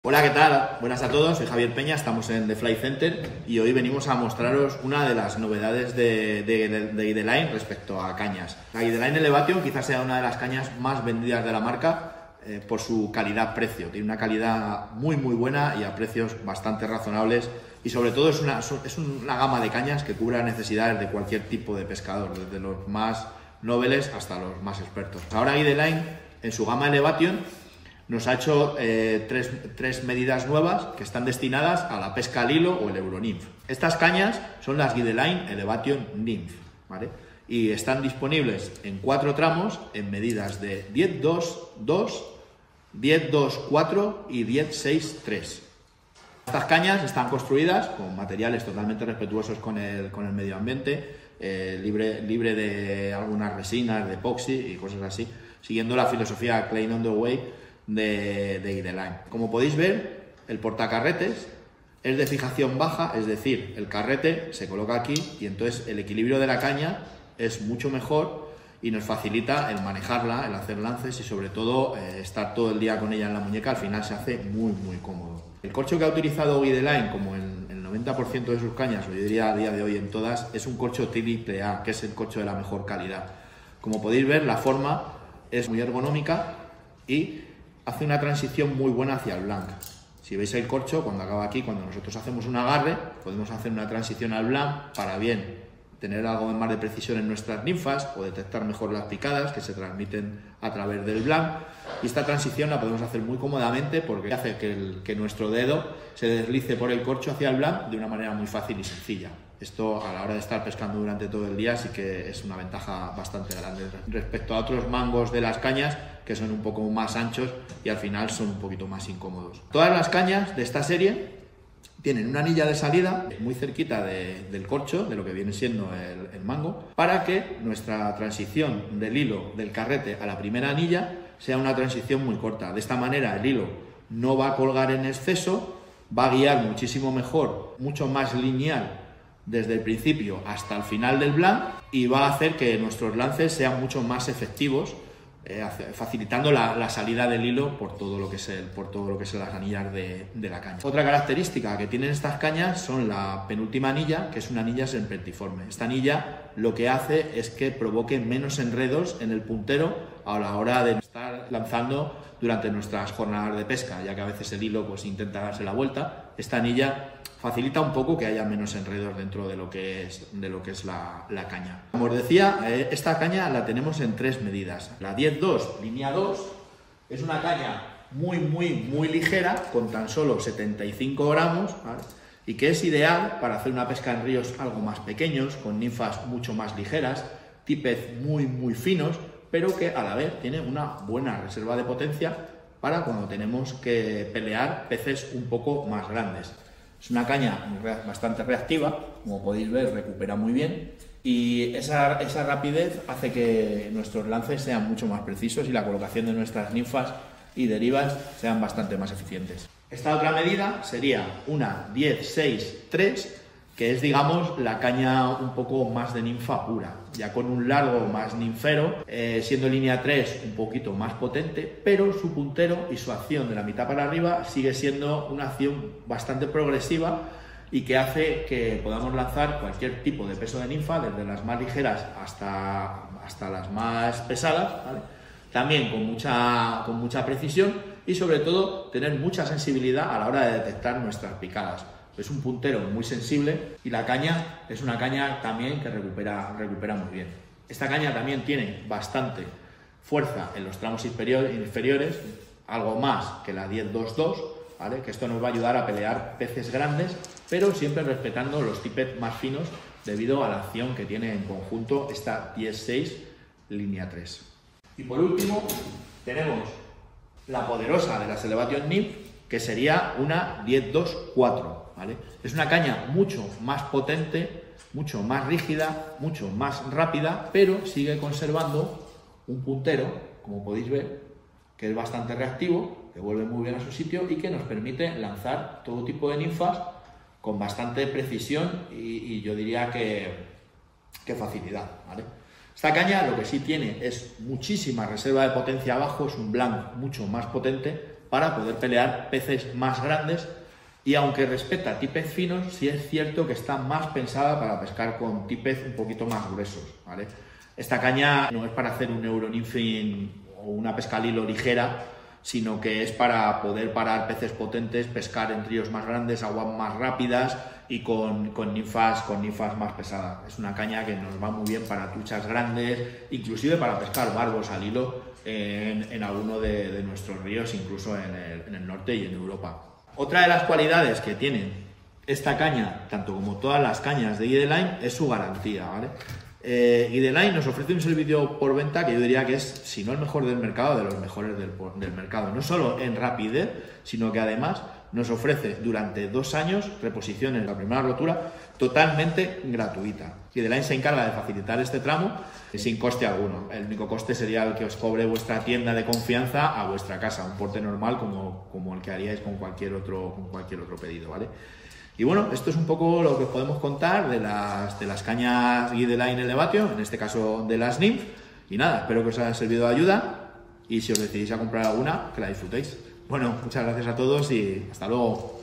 Hola, ¿qué tal? Buenas a todos, soy Javier Peña, estamos en The Fly Center y hoy venimos a mostraros una de las novedades de Guideline respecto a cañas. La Guideline Elevation quizás sea una de las cañas más vendidas de la marca por su calidad-precio. Tiene una calidad muy buena y a precios bastante razonables y sobre todo es una gama de cañas que cubre las necesidades de cualquier tipo de pescador, desde los más noveles hasta los más expertos. Ahora Guideline en su gama Elevation nos ha hecho tres medidas nuevas que están destinadas a la pesca al hilo o el Euronymph. Estas cañas son las Guideline Elevation Nymph, ¿vale? Y están disponibles en 4 tramos en medidas de 10-2-2, 10-2-4 y 10-6-3. Estas cañas están construidas con materiales totalmente respetuosos con el medio ambiente, libre de algunas resinas, de epoxi y cosas así, siguiendo la filosofía Clean on the Way de Guideline. Como podéis ver, el portacarretes es de fijación baja, es decir, el carrete se coloca aquí y entonces el equilibrio de la caña es mucho mejor y nos facilita el manejarla, el hacer lances y sobre todo estar todo el día con ella en la muñeca. Al final se hace muy cómodo. El corcho que ha utilizado Guideline, como en el 90% de sus cañas, o yo diría a día de hoy en todas, es un corcho AAA, que es el corcho de la mejor calidad. Como podéis ver, la forma es muy ergonómica y hace una transición muy buena hacia el blanc. Si veis el corcho, cuando acaba aquí, cuando nosotros hacemos un agarre, podemos hacer una transición al blanc para bien tener algo más de precisión en nuestras ninfas o detectar mejor las picadas que se transmiten a través del blanc. Y esta transición la podemos hacer muy cómodamente porque hace que nuestro dedo se deslice por el corcho hacia el blanc de una manera muy fácil y sencilla. Esto a la hora de estar pescando durante todo el día sí que es una ventaja bastante grande respecto a otros mangos de las cañas que son un poco más anchos y al final son un poquito más incómodos. Todas las cañas de esta serie tienen una anilla de salida muy cerquita del corcho, de lo que viene siendo el mango, para que nuestra transición del hilo del carrete a la primera anilla sea una transición muy corta. De esta manera el hilo no va a colgar en exceso, va a guiar muchísimo mejor, mucho más lineal desde el principio hasta el final del blanc y va a hacer que nuestros lances sean mucho más efectivos, facilitando la salida del hilo por todo lo que es las anillas de la caña. Otra característica que tienen estas cañas son la penúltima anilla, que es una anilla serpentiforme. Esta anilla lo que hace es que provoque menos enredos en el puntero a la hora de estar lanzando durante nuestras jornadas de pesca, ya que a veces el hilo pues intenta darse la vuelta. Esta anilla facilita un poco que haya menos enredos dentro de lo que es la caña. Como os decía, esta caña la tenemos en 3 medidas. La 10-2, línea 2, es una caña muy ligera, con tan solo 75 gramos, ¿vale? Y que es ideal para hacer una pesca en ríos algo más pequeños, con ninfas mucho más ligeras, tipez muy finos, pero que a la vez tiene una buena reserva de potencia para cuando tenemos que pelear peces un poco más grandes. Es una caña bastante reactiva, como podéis ver, recupera muy bien y esa rapidez hace que nuestros lances sean mucho más precisos y la colocación de nuestras ninfas y derivas sean bastante más eficientes. Esta otra medida sería una 10-6-3, que es, digamos, la caña un poco más de ninfa pura, ya con un largo más ninfero, siendo línea 3 un poquito más potente, pero su puntero y su acción de la mitad para arriba sigue siendo una acción bastante progresiva y que hace que podamos lanzar cualquier tipo de peso de ninfa, desde las más ligeras hasta las más pesadas, ¿vale? También con mucha precisión y sobre todo tener mucha sensibilidad a la hora de detectar nuestras picadas. Es un puntero muy sensible y la caña es una caña también que recupera muy bien. Esta caña también tiene bastante fuerza en los tramos inferiores, algo más que la 10-2-2, ¿vale? Que esto nos va a ayudar a pelear peces grandes, pero siempre respetando los tipets más finos debido a la acción que tiene en conjunto esta 10-6 línea 3. Y por último tenemos la poderosa de las Elevation Nymph, que sería una 10-2-4. ¿Vale? Es una caña mucho más potente, mucho más rígida, mucho más rápida, pero sigue conservando un puntero, como podéis ver, que es bastante reactivo, que vuelve muy bien a su sitio y que nos permite lanzar todo tipo de ninfas con bastante precisión y yo diría que facilidad, ¿vale? Esta caña lo que sí tiene es muchísima reserva de potencia abajo, es un blanc mucho más potente, para poder pelear peces más grandes. Y aunque respeta tipez finos, sí es cierto que está más pensada para pescar con tipez un poquito más gruesos, ¿vale? Esta caña no es para hacer un Euronymphing o una pesca al hilo ligera, sino que es para poder parar peces potentes, pescar en ríos más grandes, aguas más rápidas y con ninfas más pesadas. Es una caña que nos va muy bien para truchas grandes, inclusive para pescar barbos al hilo en alguno de nuestros ríos, incluso en el norte y en Europa. Otra de las cualidades que tiene esta caña, tanto como todas las cañas de Guideline, es su garantía, ¿vale? Guideline nos ofrece un servicio por venta que yo diría que es, si no el mejor del mercado, de los mejores del mercado. No solo en rapidez, sino que además nos ofrece durante 2 años reposiciones de la primera rotura totalmente gratuita. Guideline se encarga de facilitar este tramo sin coste alguno. El único coste sería el que os cobre vuestra tienda de confianza a vuestra casa, un porte normal como el que haríais con cualquier otro pedido, ¿vale? Y bueno, esto es un poco lo que os podemos contar de las cañas Guideline Elevatio, en este caso de las Nymph. Y nada, espero que os haya servido de ayuda y si os decidís a comprar alguna, que la disfrutéis. Bueno, muchas gracias a todos y hasta luego.